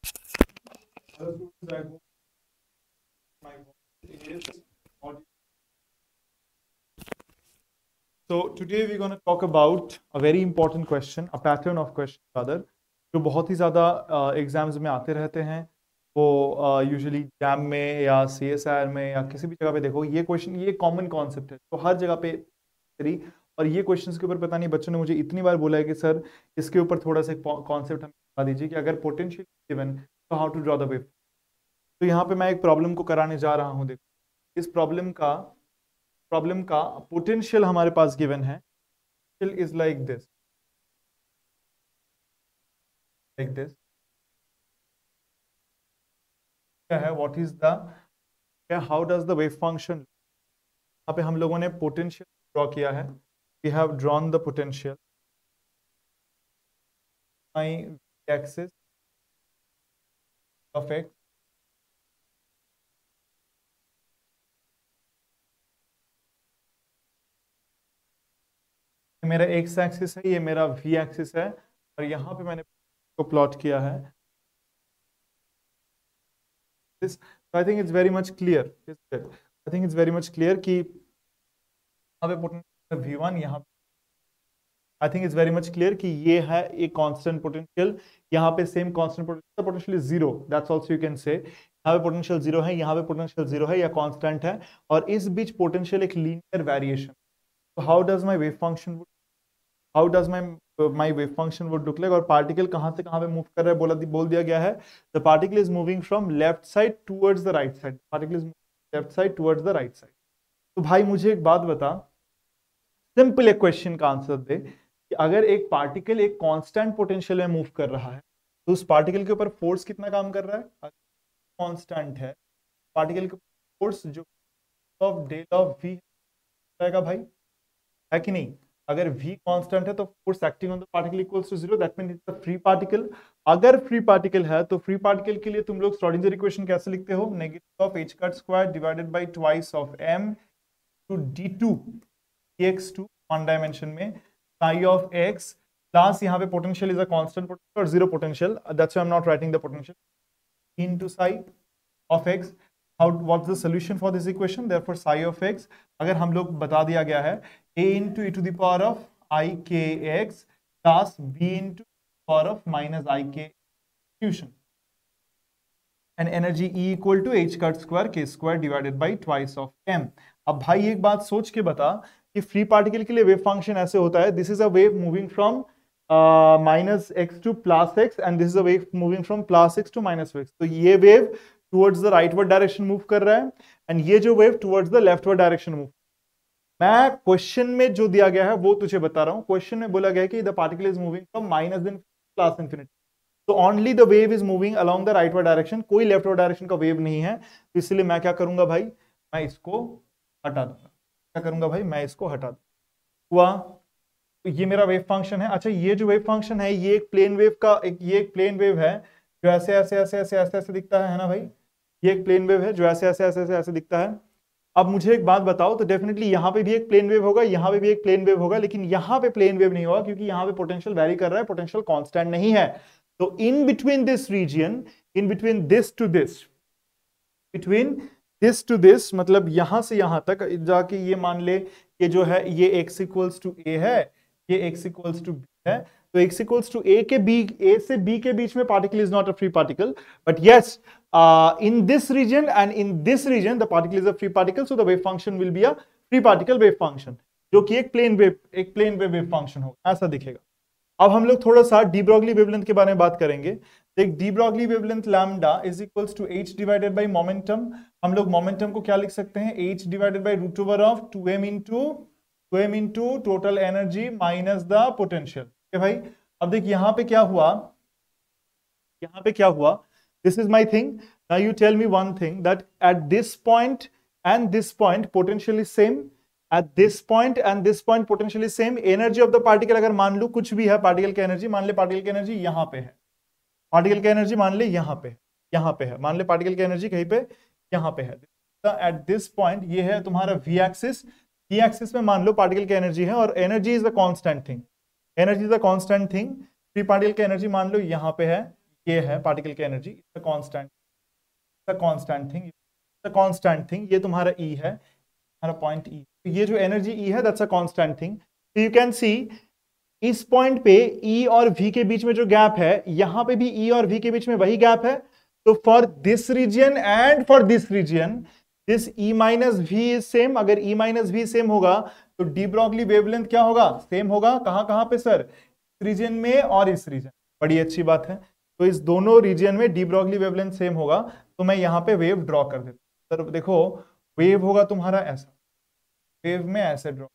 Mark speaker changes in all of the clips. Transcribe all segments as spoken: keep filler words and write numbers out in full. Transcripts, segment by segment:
Speaker 1: Hello students, I hope my voice is audible. So today we're going to talk about a very important question, a pattern of question rather, जो बहुत ही ज़्यादा exams में आते रहते हैं। वो usually jam में या सी एस आई आर में या किसी भी जगह पे देखो, ये क्वेश्चन, ये कॉमन कॉन्सेप्ट है तो हर जगह पे करी। और ये क्वेश्चंस के ऊपर पता नहीं बच्चों ने मुझे इतनी बार बोला है कि सर इसके ऊपर थोड़ा सा कॉन्सेप्ट हमें बता दीजिए कि अगर पोटेंशियल गिवन तो how to draw the wave. तो यहाँ पे मैं एक प्रॉब्लम को कराने जा रहा हूँ। देखो, इस प्रॉब्लम का प्रॉब्लम का पोटेंशियल हमारे पास गिवन है, is like this like this क्या है, what is the how does the wave function. यहाँ पे हम लोगों ने पोटेंशियल ड्रॉ किया है, we have drawn the potential my axis of X. मेरा एक्स एक्सिस है, ये मेरा वी एक्सिस है, और यहाँ पे मैंने को प्लॉट किया है। This, so I think it's very much clear. I think it's very much clear कि यहाँ पे पोटेंशियल वी वन, यहाँ I think it's very much clear कि ये है एक कांस्टेंट पोटेंशियल, यहाँ पे same constant potential, potential zero, that's also you can say. यहाँ पे पोटेंशियल जीरो है, यहाँ पे पोटेंशियल जीरो है, या कांस्टेंट है, और इस बीच पोटेंशियल एक लीनियर वेरिएशन। तो how does my wave function how does my my wave function would look like. और पार्टिकल कहाँ से कहाँ पे मूव कर रहा है, बोला बोल दिया गया है the particle is moving from left side towards the right side. Particle is left side towards the right side. तो भाई मुझे एक बात बता, सिंपल एक क्वेश्चन का आंसर दे कि अगर एक पार्टिकल एक कांस्टेंट पोटेंशियल में मूव कर रहा है तो उस पार्टिकल के ऊपर फोर्स कितना काम कर रहा है। कांस्टेंट है पार्टिकल के फोर्स, जो ऑफ डेल ऑफ वी रहेगा भाई, है कि नहीं। अगर v कांस्टेंट है तो force acting on the particle equals to zero, that means it's a free particle. अगर फ्री पार्टिकल है तो फ्री पार्टिकल के लिए तुम लोग श्रोडिंगर इक्वेशन कैसे लिखते हो, negative of h cut square divided by twice of m two d two x two one dimension में psi of x plus यहाँ पे potential is a constant potential और zero potential, that's why I am not writing the potential into psi of x। How what's the solution for this equation, therefore psi of x अगर हम लोग बता दिया गया है a into e to the power of I k x plus b into power of minus I k solution and energy E equal to h cut square k square divided by twice of m। अब भाई एक बात सोच के बता कि free particle के लिए वेव फंक्शन ऐसे होता है, this is a wave moving from minus x to plus x and this is a wave moving from plus x to minus x. तो ये wave towards the rightward direction move कर रहा है and ये जो wave towards the leftward direction move. मैं question में जो दिया गया है वो तुझे बता रहा हूं। क्वेश्चन में बोला गया है कि the particle is moving from minus in plus infinity, तो only the wave is moving along the rightward direction, कोई लेफ्टवर्ड डायरेक्शन का वेव नहीं है। तो इसलिए मैं क्या करूंगा भाई, मैं इसको हटा दूंगा। क्या करूंगा भाई, मैं इसको हटा दूंगा। हुआ, तो ये मेरा वेव फंक्शन है। अच्छा, ये जो वेव फंक्शन है ये एक प्लेन वेव का एक ये एक प्लेन वेव है जो ऐसे ऐसे ऐसे ऐसे ऐसे ऐसे दिखता है, है ना भाई। ये एक प्लेन वेव है जो ऐसे ऐसे ऐसे ऐसे ऐसे दिखता है। अब मुझे एक बात बताओ, तो डेफिनेटली यहाँ पे भी एक प्लेन वेव होगा, यहाँ पे भी एक प्लेन वेव होगा, लेकिन यहाँ पे प्लेन वेव नहीं होगा क्योंकि यहाँ पे पोटेंशियल वैरी कर रहा है, पोटेंशियल कांस्टेंट नहीं है। तो in between this region, in between this two this, between this two this मतलब यहां से यहां तक जाके ये मान ले कि जो है ये x इक्वल्स टू a है, ये x इक्वल्स टू b है। तो x इक्वल्स टू a के b, a से b के बीच में particle is not a free particle, but yes in this region and in this region the particle is a free particle, so the wave function will be a free particle wave function, जो कि एक plane wave एक plane wave wave function होगा, ऐसा दिखेगा। अब हम लोग थोड़ा सा डी ब्रॉगली वेवलेंथ के बारे में बात करेंगे। देख, de Broglie wavelength lambda is equals to h divided by momentum. हम लोग मोमेंटम को क्या लिख सकते हैं, h divided by root over of two m into two m into total energy minus the potential. ठीक है भाई। अब देख यहाँ पे क्या हुआ, यहाँ पे क्या हुआ, this is my thing. Now you tell me one thing, that at this point and this point potential is same, at this point and this point potential is same। energy of the particle अगर मान लो कुछ भी है, particle की energy मान ले, particle की energy यहां पे है, पार्टिकल की एनर्जी मान ले यहां पे यहां पे है, मान ले पार्टिकल की एनर्जी कहीं पे यहां पे है। एट दिस पॉइंट ये है तुम्हारा v एक्सिस, v एक्सिस में मान लो पार्टिकल की एनर्जी है और energy is the constant thing, energy is the constant thing. Free particle की एनर्जी मान लो यहां पे है, ये है पार्टिकल की energy, it's a constant, it's a constant thing, it's a constant thing. ये तुम्हारा ई है, तुम्हारा पॉइंट ई, ये जो एनर्जी ई है दैट्स अ कांस्टेंट थिंग। तो यू कैन सी इस पॉइंट पे ई और वी के बीच में जो गैप है, यहां पे भी ई और वी के बीच में वही गैप है। तो for this region and for this region this E minus V is same. अगर ई माइनस वी सेम होगा तो डी ब्रॉगली वेवलेंथ क्या होगा, सेम होगा। कहां कहां पे सर, इस रीजन में और इस रीजन। बड़ी अच्छी बात है। तो इस दोनों रीजन में डी ब्रॉगली वेवलेंथ सेम होगा। तो मैं यहां पे वेव ड्रॉ कर देता हूं। सर देखो वेव होगा तुम्हारा ऐसा, वेव में ऐसे ड्रॉ,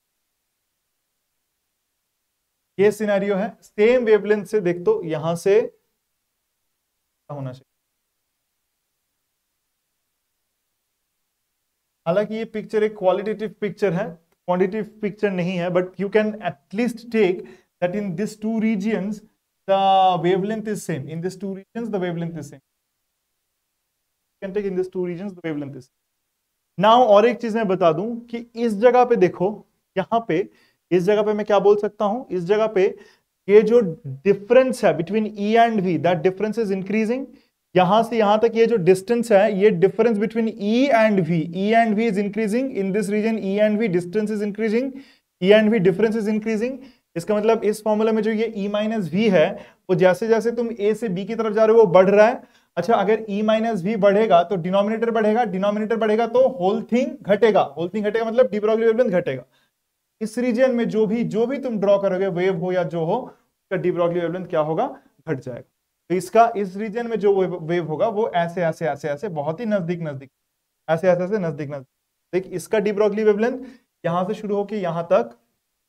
Speaker 1: ये सिनेरियो है। सेम वेवलेंथ से देख तो यहां से होना चाहिए। हालांकि ये पिक्चर एक क्वालिटेटिव पिक्चर है, क्वांटिटेटिव पिक्चर नहीं है, but you can at least take that in this two regions the wavelength is same. In this two regions the wavelength is same. Can take in this two regions the wavelength is. Now और एक चीज मैं बता दूं कि इस जगह पे देखो, यहां पे इस जगह पे मैं क्या बोल सकता हूं, इस जगह पे ये जो डिफरेंस है between E and V, that difference is increasing. यहां से यहां तक ये जो डिस्टेंस है, ये difference between E and V, E and V is increasing in this region. E and V distance is increasing, E and V difference is increasing. इसका मतलब इस फॉर्मूला में जो ये ई माइनस वी है, वो जैसे जैसे तुम ए से बी की तरफ जा रहे हो वो बढ़ रहा है। अच्छा, अगर ई माइनस वी बढ़ेगा तो डिनोमिनेटर बढ़ेगा, डिनोमिनेटर बढ़ेगा तो होल थिंग घटेगा, होल थिंग घटेगा मतलब डी ब्रॉगली वेवलेंथ घटेगा। इस रीजन में जो भी जो भी तुम ड्रॉ करोगे, वेव हो या जो हो, उसका डी ब्रॉगली वेवलेंथ क्या होगा, घट जाएगा। तो इसका इस रीजन में जो वेव होगा वो ऐसे ऐसे ऐसे ऐसे बहुत ही नजदीक नजदीक, ऐसे ऐसे ऐसे नजदीक नजदीक। देख इसका डी ब्रॉगली वेवलेंथ यहां से शुरू होकर यहां तक,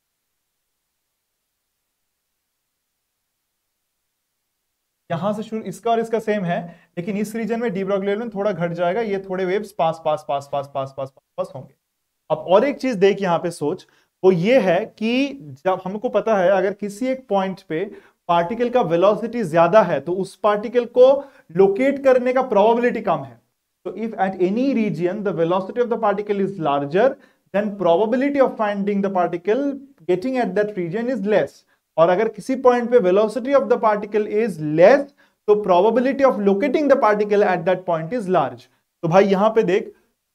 Speaker 1: यहां से शुरू, इसका और इसका सेम है, लेकिन इस रीजन में डी ब्रॉगली वेवलेंथ थोड़ा घट जाएगा। ये थोड़े वेव्स पास पास पास पास पास पास पास पास होंगे। अब और एक चीज देख यहां पे सोच, वो ये है कि जब हमको पता है अगर किसी एक पॉइंट पे पार्टिकल का वेलोसिटी ज्यादा है तो उस पार्टिकल को लोकेट करने का प्रोबेबिलिटी कम है। तो if at any region the velocity of the particle is larger, then probability of finding the particle getting at that region is less. और अगर किसी पॉइंट पे velocity of the particle is less, तो probability of locating the particle at that point is large. तो भाई यहां पे देख,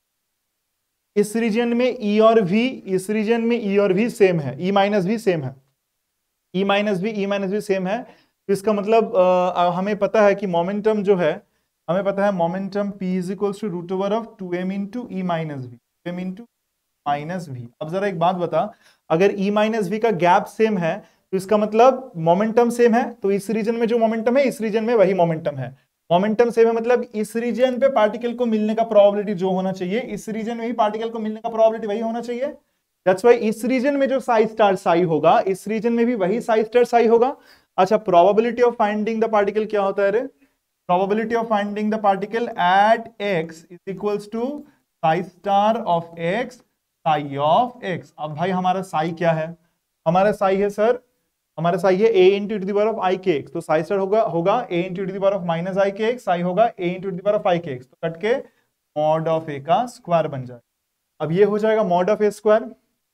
Speaker 1: इस रीजन में ई और वी, इस रीजन में ई और वी सेम है, ई माइनस वी सेम है, E minus V E minus V same है। तो इसका मतलब आ, हमें पता है कि मोमेंटम जो है, हमें पता है momentum p is equals to root over of two m into E minus V, m into minus V. अब जरा एक बात बता, अगर ई माइनस वी का गैप सेम है तो इसका मतलब मोमेंटम सेम है। तो इस रीजन में जो मोमेंटम है, इस रीजन में वही मोमेंटम है। मोमेंटम सेम है मतलब इस रीजन पे पार्टिकल को मिलने का प्रोबेबिलिटी जो होना चाहिए, इस रीजन में ही पार्टिकल को मिलने का प्रोबेबिलिटी वही होना चाहिए। दैट्स व्हाई इस रीजन में जो साई स्टार साई होगा, इस रीजन में भी वही साई स्टार साई होगा। अच्छा, probability of finding the particle क्या होता है रे? Probability of finding the particle at x is equals to psi star of x psi of x। अब भाई हमारा साई क्या है? हमारा साई है सर, हमारा साई है a into to the power of i k x. तो साई स्टार होगा होगा a into to the power of minus i k x, psi होगा a into to the power of i k x. तो cut के mod of a का square बन जाए। अब ये हो जाएगा मॉड ऑफ a स्क्वायर,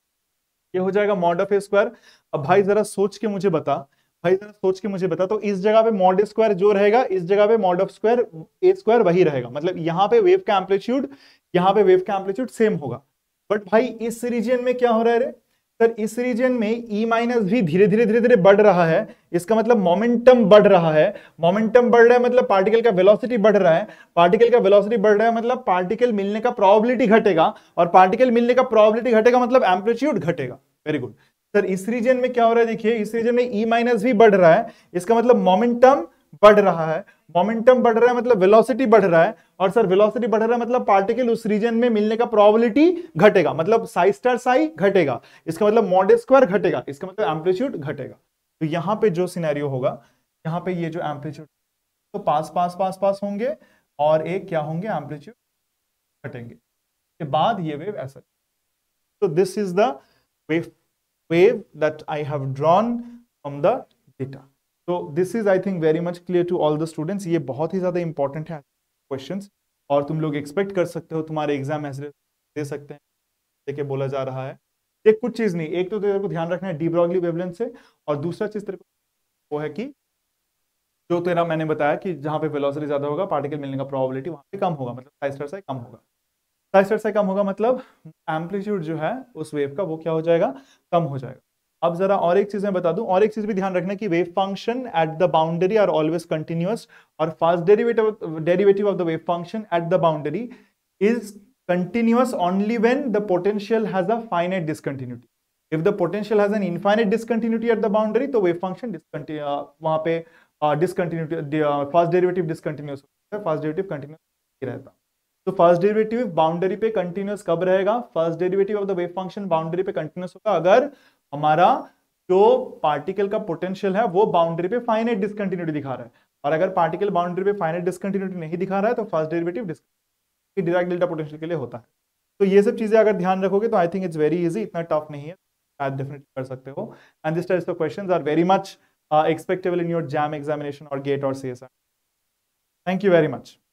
Speaker 1: ये हो जाएगा मॉड ऑफ a स्क्वायर। अब भाई जरा सोच के मुझे बता, भाई जरा सोच के मुझे बता, तो इस जगह पे मॉड स्क्वायर जो रहेगा, इस जगह पे mod of square a square वही रहेगा। मतलब यहाँ पे वेव का एम्पलीट्यूड, यहाँ पे वेव का एम्पलीट्यूड सेम होगा। बट भाई इस रीजन में क्या हो रहा है रे? सर इस रीजन में ई माइनस भी धीरे धीरे धीरे धीरे बढ़ रहा है। इसका मतलब मोमेंटम बढ़ रहा है। मोमेंटम बढ़ रहा है मतलब पार्टिकल का वेलोसिटी बढ़ रहा है। पार्टिकल का वेलोसिटी बढ़ रहा है मतलब पार्टिकल मिलने का प्रोबेबिलिटी घटेगा, और पार्टिकल मिलने का प्रोबेबिलिटी घटेगा मतलब एम्पलीट्यूड घटेगा। Very good sir. इस रीजन में क्या हो रहा है? देखिए इस रीजन में ई माइनस भी बढ़ रहा है, इसका मतलब मोमेंटम बढ़ रहा है। मोमेंटम बढ़ रहा है मतलब वेलोसिटी बढ़ रहा है, और सर वेलोसिटी बढ़ रहा है मतलब पार्टिकल उस रीजन में मिलने का प्रोबेबिलिटी घटेगा, मतलब साई स्टार साई घटेगा। इसका मतलब मॉड स्क्वायर घटेगा, इसका मतलब एम्पलीट्यूड घटेगा। तो यहां पे जो सिनेरियो होगा, यहां पे ये जो एम्पलीट्यूड तो पास पास पास पास होंगे, और एक क्या होंगे, एम्पलीट्यूड घटेंगे। के बाद ये वेव ऐसा। तो this is the wave wave that I have drawn from the data. So this is I think very much clear to all the students. ये बहुत ही ज्यादा इंपॉर्टेंट है क्वेश्चंस, और तुम लोग एक्सपेक्ट कर सकते हो, तुम्हारे एग्जाम ऐसे दे सकते हैं देखिए बोला जा रहा है। एक कुछ चीज नहीं, एक तो तेरे को ध्यान रखना है डी ब्रॉगली वेवलेंथ से, और दूसरा चीज तेरे को वो है कि जो तेरा मैंने बताया कि जहां पे वेलोसिटी ज्यादा होगा पार्टिकल मिलने का प्रोबेबिलिटी वहां पे कम होगा, मतलब साइज स्टार से कम होगा। साइज स्टार से कम होगा मतलब एम्पलीट्यूड जो है उस वेव का वो क्या हो जाएगा, कम हो जाएगा। अब जरा और एक चीज मैं बता दूं, और एक चीज भी ध्यान रखना कि wave function at the boundary are always continuous, और first derivative derivative of the wave function at the boundary is continuous only when the potential has a finite discontinuity. If the potential has an infinite discontinuity at the boundary तो wave function discontinue वहां पे discontinuity first derivative discontinuous होता है, first derivative continuous रहता है। तो first derivative boundary पे continuous कब रहेगा, first derivative of the wave function boundary पे कंटिन्यूअस होगा अगर हमारा जो पार्टिकल का पोटेंशियल है वो बाउंड्री पे फाइनाइट डिसकंटिन्यूटी दिखा रहा है, और अगर पार्टिकल बाउंड्री पे फाइनाइट डिसकंटिन्यूटी नहीं दिखा रहा है तो first derivative discontinuity Dirac delta potential के लिए होता है। तो ये सब चीजें अगर ध्यान रखोगे तो I think it's very easy, इतना टफ नहीं है, आप डेफिनेटली कर सकते हो। And this types of questions are very much expectable in your JAM examination और गेट और CSIR. Thank you very much.